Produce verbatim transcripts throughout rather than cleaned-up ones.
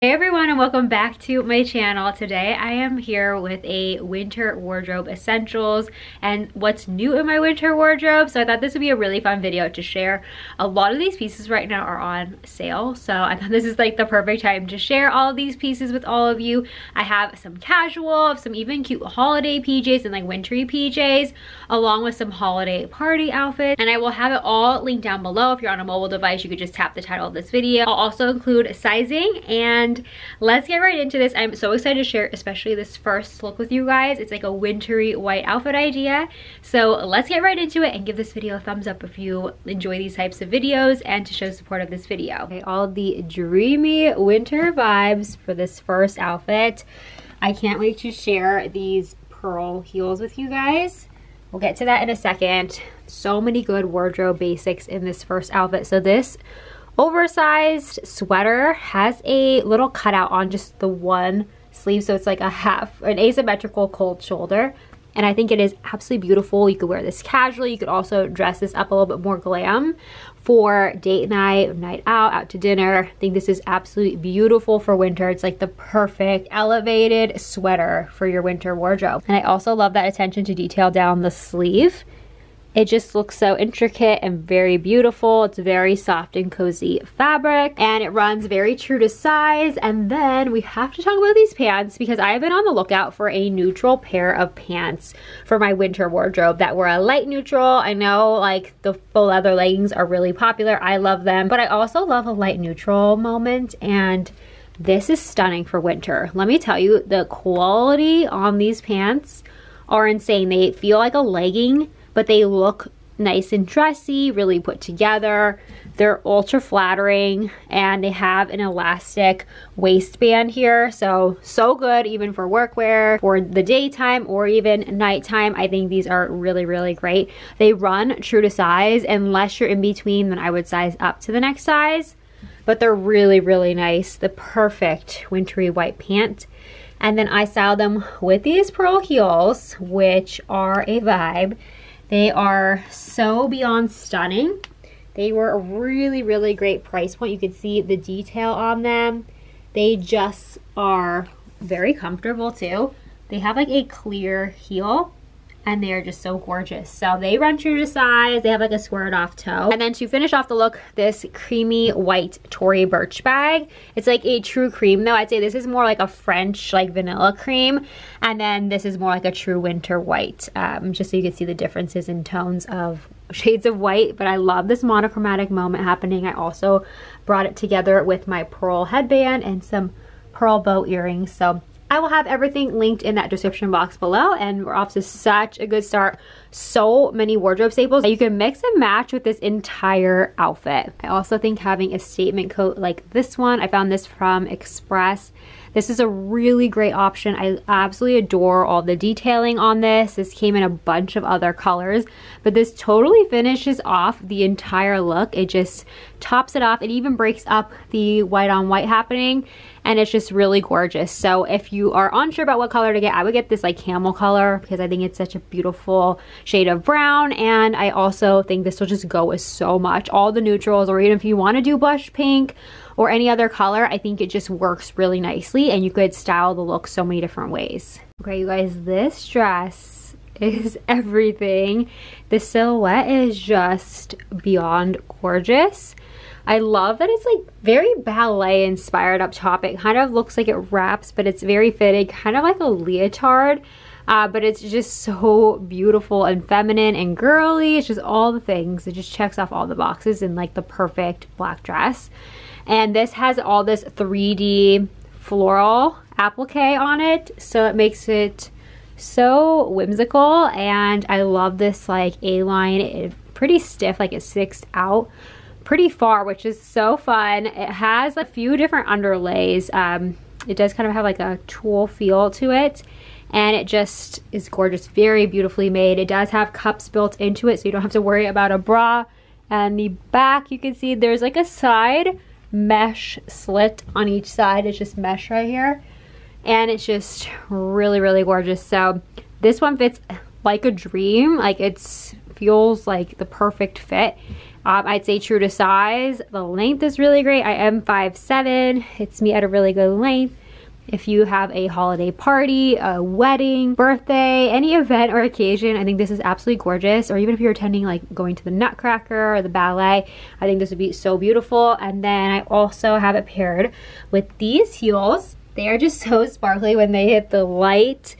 Hey everyone, and welcome back to my channel. Today I am here with a winter wardrobe essentials and what's new in my winter wardrobe. So I thought this would be a really fun video to share. A lot of these pieces right now are on sale, so I thought this is like the perfect time to share all of these pieces with all of you. I have some casual, some even cute holiday P Js and like wintry P Js, along with some holiday party outfits, and I will have it all linked down below. If you're on a mobile device, you could just tap the title of this video. I'll also include sizing, and let's get right into this. I'm so excited to share especially this first look with you guys. It's like a wintry white outfit idea. So let's get right into it and give this video a thumbs up if you enjoy these types of videos and to show support of this video. Okay, all the dreamy winter vibes for this first outfit. I can't wait to share these pearl heels with you guys. We'll get to that in a second. So many good wardrobe basics in this first outfit. So this oversized sweater has a little cutout on just the one sleeve, so it's like a half, an asymmetrical cold shoulder, and I think it is absolutely beautiful. You could wear this casually. You could also dress this up a little bit more glam for date night, night out, out to dinner. I think this is absolutely beautiful for winter. It's like the perfect elevated sweater for your winter wardrobe. And I also love that attention to detail down the sleeve. It just looks so intricate and very beautiful. It's very soft and cozy fabric, and it runs very true to size. And then we have to talk about these pants because I've been on the lookout for a neutral pair of pants for my winter wardrobe that were a light neutral. I know like the faux leather leggings are really popular. I love them, but I also love a light neutral moment, and this is stunning for winter. Let me tell you, the quality on these pants are insane. They feel like a legging, but they look nice and dressy, really put together. They're ultra flattering, and they have an elastic waistband here. So, so good even for workwear, for the daytime or even nighttime. I think these are really, really great. They run true to size. Unless you're in between, then I would size up to the next size. But they're really, really nice. The perfect wintry white pant. And then I styled them with these pearl heels, which are a vibe. They are so beyond stunning. They were a really, really great price point. You could see the detail on them. They just are very comfortable too. They have like a clear heel, and they are just so gorgeous. So they run true to size. They have like a squared off toe. And then to finish off the look, this creamy white Tory Burch bag. It's like a true cream though. I'd say this is more like a French like vanilla cream. And then this is more like a true winter white. Um, just so you can see the differences in tones of shades of white. But I love this monochromatic moment happening. I also brought it together with my pearl headband and some pearl bow earrings. So I will have everything linked in that description box below, and we're off to such a good start. So many wardrobe staples that you can mix and match with this entire outfit. I also think having a statement coat like this one, I found this from Express. This is a really great option. I absolutely adore all the detailing on this. This came in a bunch of other colors, but this totally finishes off the entire look. It just tops it off. It even breaks up the white on white happening, and it's just really gorgeous. So if you are unsure about what color to get, I would get this like camel color because I think it's such a beautiful shade of brown, and I also think this will just go with so much. All the neutrals, or even if you want to do blush pink or any other color, I think it just works really nicely, and you could style the look so many different ways. Okay, you guys, this dress is everything. The silhouette is just beyond gorgeous. I love that it's like very ballet inspired up top. It kind of looks like it wraps, but it's very fitted, kind of like a leotard. Uh, but it's just so beautiful and feminine and girly. It's just all the things. It just checks off all the boxes in like the perfect black dress. And this has all this three D floral applique on it, so it makes it so whimsical. And I love this like A-line. It's pretty stiff, like it sticks out pretty far, which is so fun. It has a few different underlays. Um, it does kind of have like a tulle feel to it, and it just is gorgeous, very beautifully made. It does have cups built into it, so you don't have to worry about a bra. And the back, you can see there's like a side mesh slit on each side. It's just mesh right here, and it's just really, really gorgeous. So this one fits like a dream. Like it's feels like the perfect fit. Um, I'd say true to size. The length is really great. I am five seven. It's me at a really good length. If you have a holiday party, a wedding, birthday, any event or occasion, I think this is absolutely gorgeous. Or even if you're attending, like going to the Nutcracker or the ballet, I think this would be so beautiful. And then I also have it paired with these heels. They are just so sparkly when they hit the light.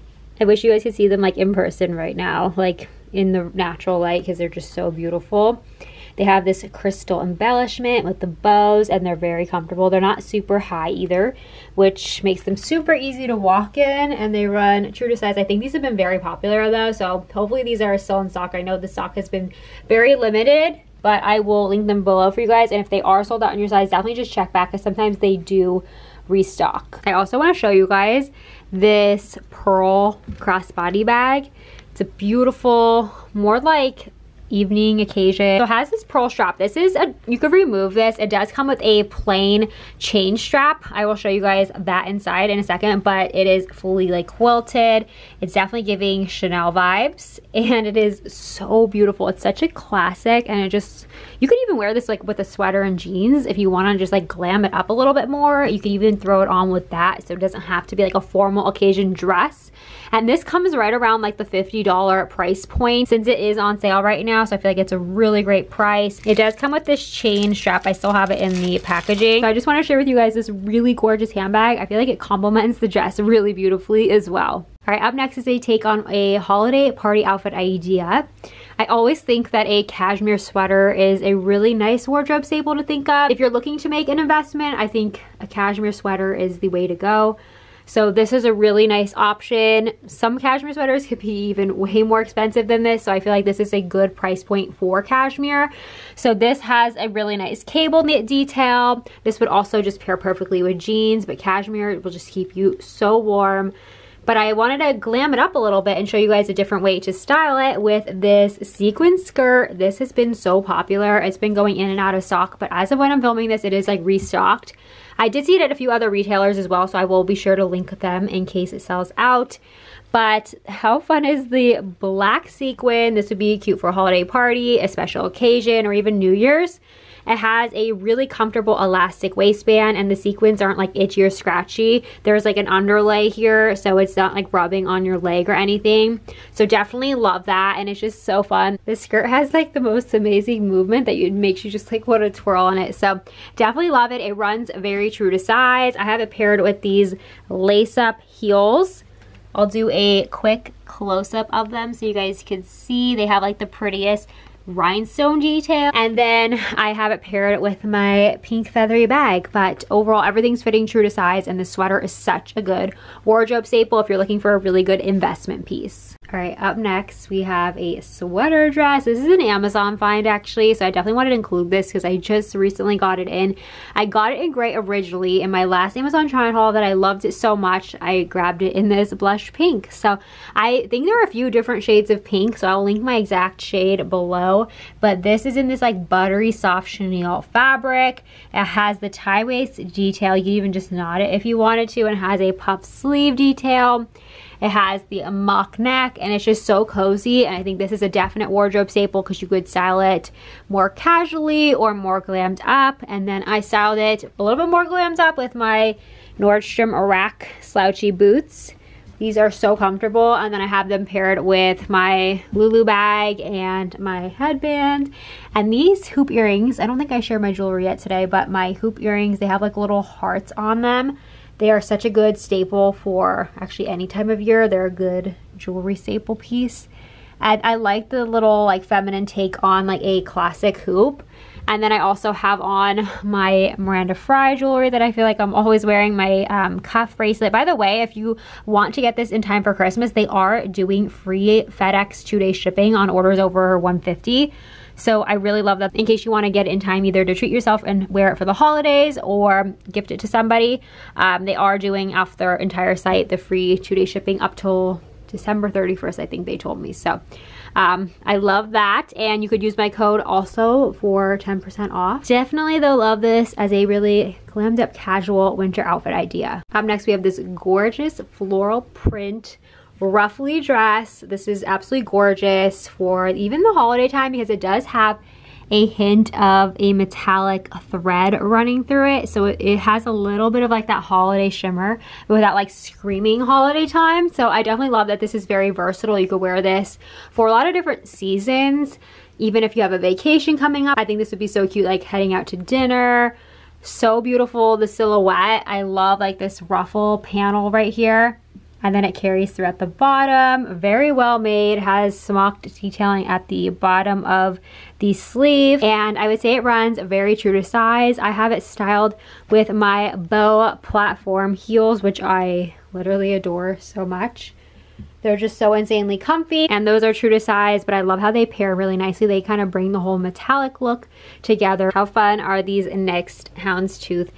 I wish you guys could see them like in person right now, like in the natural light, because they're just so beautiful. They have this crystal embellishment with the bows, and they're very comfortable. They're not super high either, which makes them super easy to walk in, and they run true to size. I think these have been very popular though, so hopefully these are still in stock. I know the stock has been very limited, but I will link them below for you guys, and if they are sold out in your size, definitely just check back, because sometimes they do restock. I also want to show you guys this pearl crossbody bag. It's a beautiful, more like evening occasion. So it has this pearl strap. This is a, you could remove this. It does come with a plain chain strap. I will show you guys that inside in a second, but it is fully like quilted. It's definitely giving Chanel vibes, and it is so beautiful. It's such a classic, and it just, you could even wear this like with a sweater and jeans if you want to just like glam it up a little bit more. You can even throw it on with that, so it doesn't have to be like a formal occasion dress. And this comes right around like the fifty dollar price point, since it is on sale right now. So I feel like it's a really great price. It does come with this chain strap. I still have it in the packaging. So I just want to share with you guys this really gorgeous handbag. I feel like it complements the dress really beautifully as well. All right, up next is a take on a holiday party outfit idea. I always think that a cashmere sweater is a really nice wardrobe staple to think of. If you're looking to make an investment, I think a cashmere sweater is the way to go. So this is a really nice option. Some cashmere sweaters could be even way more expensive than this, so I feel like this is a good price point for cashmere. So this has a really nice cable knit detail. This would also just pair perfectly with jeans, but cashmere will just keep you so warm. But I wanted to glam it up a little bit and show you guys a different way to style it with this sequin skirt. This has been so popular. It's been going in and out of stock, but as of when I'm filming this, it is like restocked. I did see it at a few other retailers as well, so I will be sure to link them in case it sells out. But how fun is the black sequin? This would be cute for a holiday party, a special occasion, or even New Year's. It has a really comfortable elastic waistband, and the sequins aren't like itchy or scratchy. There's like an underlay here, so it's not like rubbing on your leg or anything. So definitely love that, and it's just so fun. This skirt has like the most amazing movement that it makes you just like want to twirl on it. So definitely love it. It runs very true to size. I have it paired with these lace-up heels. I'll do a quick close-up of them so you guys can see. They have like the prettiest rhinestone detail, and then I have it paired with my pink feathery bag. But overall, everything's fitting true to size, and the sweater is such a good wardrobe staple if you're looking for a really good investment piece. All right, up next we have a sweater dress. This is an Amazon find actually, so I definitely wanted to include this because I just recently got it in. I got it in gray originally. In my last Amazon try-on haul that I loved it so much, I grabbed it in this blush pink. So I think there are a few different shades of pink, so I'll link my exact shade below. But this is in this like buttery soft chenille fabric. It has the tie waist detail. You can even just knot it if you wanted to, and it has a puff sleeve detail. It has the mock neck, and it's just so cozy, and I think this is a definite wardrobe staple because you could style it more casually or more glammed up. And then I styled it a little bit more glammed up with my Nordstrom Rack slouchy boots. These are so comfortable, and then I have them paired with my Lulu bag and my headband. And these hoop earrings, I don't think I shared my jewelry yet today, but my hoop earrings, they have like little hearts on them. They are such a good staple for actually any time of year. They're a good jewelry staple piece. And I like the little like feminine take on like a classic hoop. And then I also have on my Miranda Fry jewelry that I feel like I'm always wearing, my um, cuff bracelet. By the way, if you want to get this in time for Christmas, they are doing free FedEx two-day shipping on orders over one fifty. So I really love that in case you want to get it in time either to treat yourself and wear it for the holidays or gift it to somebody. Um, they are doing off their entire site the free two-day shipping up till December thirty-first, I think they told me. So um, I love that, and you could use my code also for ten percent off. Definitely though love this as a really glammed up casual winter outfit idea. Up next we have this gorgeous floral print ruffly dress. This is absolutely gorgeous for even the holiday time because it does have a hint of a metallic thread running through it. So it, it has a little bit of like that holiday shimmer without like screaming holiday time. So I definitely love that this is very versatile. You could wear this for a lot of different seasons. Even if you have a vacation coming up, I think this would be so cute, like heading out to dinner. So beautiful, the silhouette. I love like this ruffle panel right here. And then it carries through at the bottom. Very well made, has smocked detailing at the bottom of the sleeve. And I would say it runs very true to size. I have it styled with my Bow platform heels, which I literally adore so much. They're just so insanely comfy, and those are true to size, but I love how they pair really nicely. They kind of bring the whole metallic look together. How fun are these next Houndstooth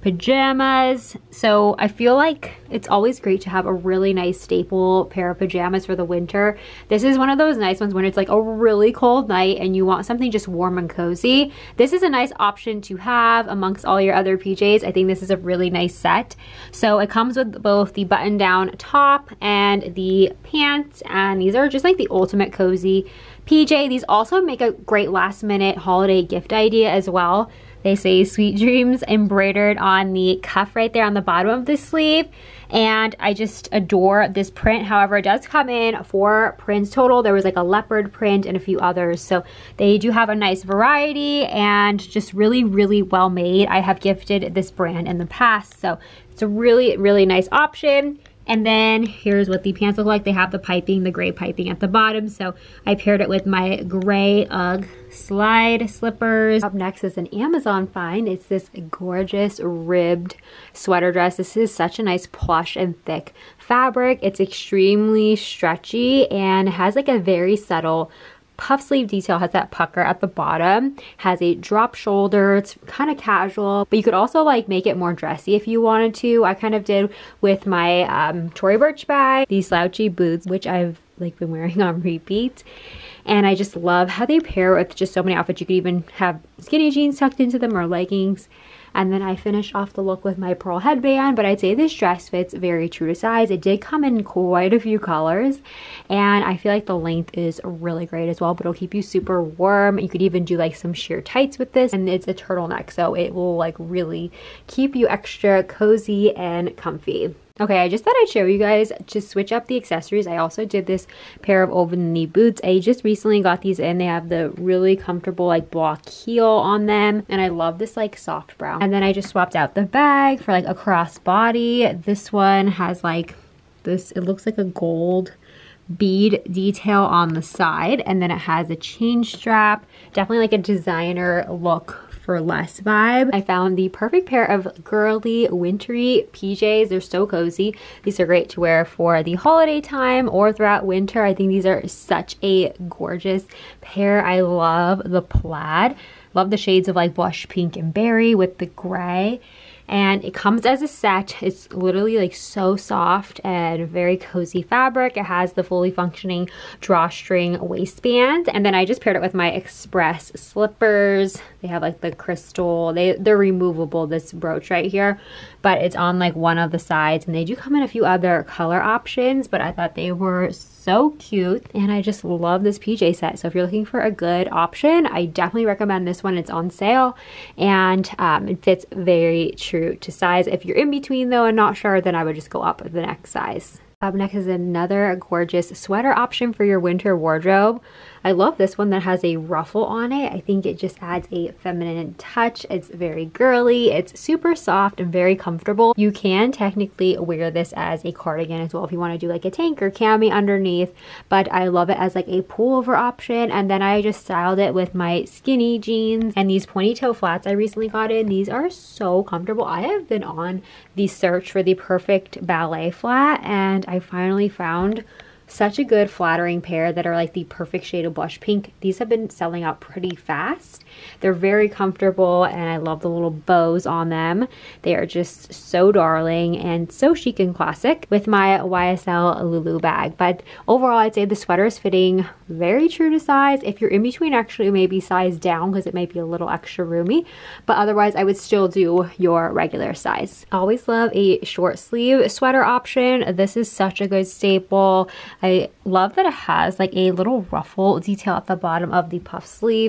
pajamas? So I feel like it's always great to have a really nice staple pair of pajamas for the winter. This is one of those nice ones when it's like a really cold night and you want something just warm and cozy. This is a nice option to have amongst all your other P Js. I think this is a really nice set. So it comes with both the button down top and the pants, and these are just like the ultimate cozy P J. These also make a great last minute holiday gift idea as well. They say sweet dreams embroidered on the cuff right there on the bottom of the sleeve. And I just adore this print. However, it does come in four prints total. There was like a leopard print and a few others. So they do have a nice variety and just really, really well made. I have gifted this brand in the past. So it's a really, really nice option. And then here's what the pants look like. They have the piping, the gray piping at the bottom. So I paired it with my gray Ugg slide slippers. Up next is an Amazon find. It's this gorgeous ribbed sweater dress. This is such a nice plush and thick fabric. It's extremely stretchy and has like a very subtle puff sleeve detail. Has that pucker at the bottom, has a drop shoulder. It's kind of casual, but you could also like make it more dressy if you wanted to. I kind of did with my um, Tory Burch bag, these slouchy boots, which I've like been wearing on repeat. And I just love how they pair with just so many outfits. You could even have skinny jeans tucked into them or leggings. And then I finished off the look with my pearl headband, but I'd say this dress fits very true to size. It did come in quite a few colors, and I feel like the length is really great as well, but it'll keep you super warm. You could even do like some sheer tights with this, and it's a turtleneck, so it will like really keep you extra cozy and comfy. Okay, I just thought I'd show you guys to switch up the accessories. I also did this pair of over the knee boots. I just recently got these in. They have the really comfortable like block heel on them, and I love this like soft brown. And then I just swapped out the bag for like a crossbody. This one has like this, it looks like a gold bead detail on the side, and then it has a chain strap. Definitely like a designer look for less vibe. I found the perfect pair of girly wintry P Js. They're so cozy. These are great to wear for the holiday time or throughout winter. I think these are such a gorgeous pair. I love the plaid. Love the shades of like blush pink and berry with the gray. And it comes as a set. It's literally like so soft and very cozy fabric. It has the fully functioning drawstring waistband. And then I just paired it with my Express slippers. They have like the crystal, they, they're removable, this brooch right here. But it's on like one of the sides, and they do come in a few other color options, but I thought they were so cute. And I just love this P J set. So if you're looking for a good option, I definitely recommend this one. It's on sale, and um, it fits very true to size. If you're in between though and not sure, then I would just go up the next size. Up next is another gorgeous sweater option for your winter wardrobe. I love this one that has a ruffle on it. I think it just adds a feminine touch. It's very girly. It's super soft and very comfortable. You can technically wear this as a cardigan as well if you want to do like a tank or cami underneath, but I love it as like a pullover option. And then I just styled it with my skinny jeans and these pointy toe flats I recently got in. These are so comfortable. I have been on the search for the perfect ballet flat, and I finally found such a good flattering pair that are like the perfect shade of blush pink. These have been selling out pretty fast. They're very comfortable, and I love the little bows on them. They are just so darling and so chic and classic with my Y S L Lulu bag. But overall, I'd say the sweater is fitting very true to size. If you're in between, actually maybe size down because it might be a little extra roomy, but otherwise I would still do your regular size. I always love a short sleeve sweater option. This is such a good staple. I love that it has like a little ruffle detail at the bottom of the puff sleeves.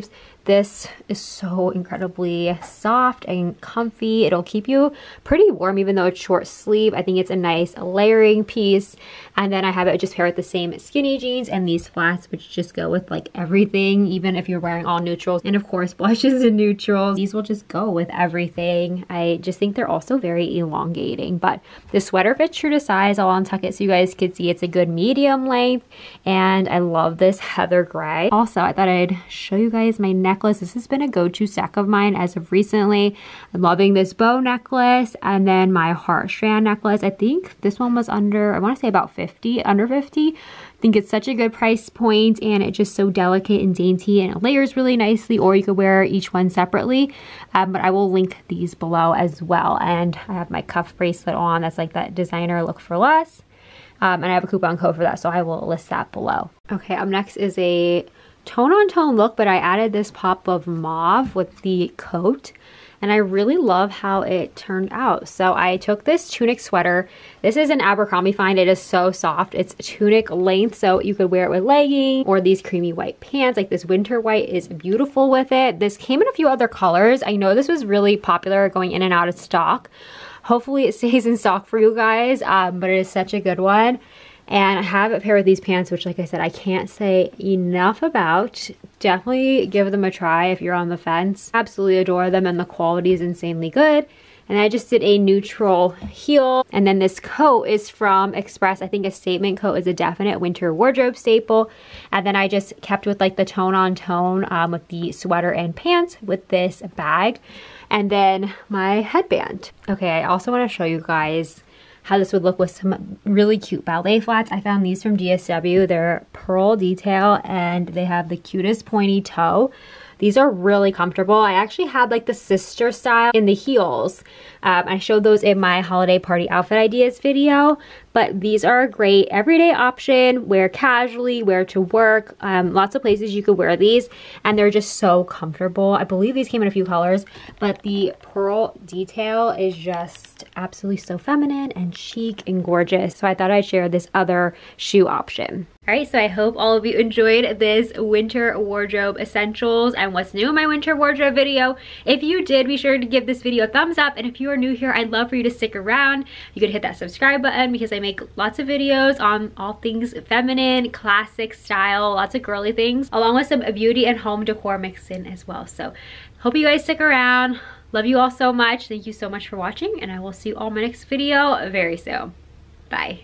This is so incredibly soft and comfy. It'll keep you pretty warm even though it's short sleeve. I think it's a nice layering piece. And then I have it just paired with the same skinny jeans and these flats, which just go with like everything, even if you're wearing all neutrals. And of course, blushes and neutrals. These will just go with everything. I just think they're also very elongating. But the sweater fits true to size. I'll untuck it so you guys can see it's a good medium length. And I love this heather gray. Also, I thought I'd show you guys my necklace. This has been a go-to stack of mine as of recently. I'm loving this bow necklace and then my heart strand necklace. I think this one was under, I want to say about fifty, under fifty. I think it's such a good price point and it's just so delicate and dainty and it layers really nicely, or you could wear each one separately. Um, but I will link these below as well. And I have my cuff bracelet on. That's like that designer look for less. Um, and I have a coupon code for that, so I will list that below. Okay, up next is a tone on tone look, but I added this pop of mauve with the coat. And I really love how it turned out. So I took this tunic sweater. This is an Abercrombie find. It is so soft. It's tunic length, so you could wear it with leggings or these creamy white pants. Like this winter white is beautiful with it. This came in a few other colors. I know this was really popular going in and out of stock. Hopefully it stays in stock for you guys, um, but it is such a good one. And I have it paired with these pants, which like I said, I can't say enough about. Definitely give them a try if you're on the fence. Absolutely adore them and the quality is insanely good. And I just did a neutral heel. And then this coat is from Express. I think a statement coat is a definite winter wardrobe staple. And then I just kept with like the tone on tone um, with the sweater and pants with this bag. And then my headband. Okay, I also want to show you guys how this would look with some really cute ballet flats. I found these from D S W. They're pearl detail and they have the cutest pointy toe. These are really comfortable. I actually had like the sister style in the heels. Um, I showed those in my holiday party outfit ideas video, but these are a great everyday option. Wear casually, wear to work. Um, lots of places you could wear these and they're just so comfortable. I believe these came in a few colors, but the pearl detail is just absolutely so feminine and chic and gorgeous. So I thought I'd share this other shoe option. All right, so I hope all of you enjoyed this winter wardrobe essentials and what's new in my winter wardrobe video. If you did, be sure to give this video a thumbs up. And if you are new here, I'd love for you to stick around. You could hit that subscribe button because I make lots of videos on all things feminine, classic style, lots of girly things, along with some beauty and home decor mixed in as well. So hope you guys stick around. Love you all so much. Thank you so much for watching and I will see you all in my next video very soon. Bye.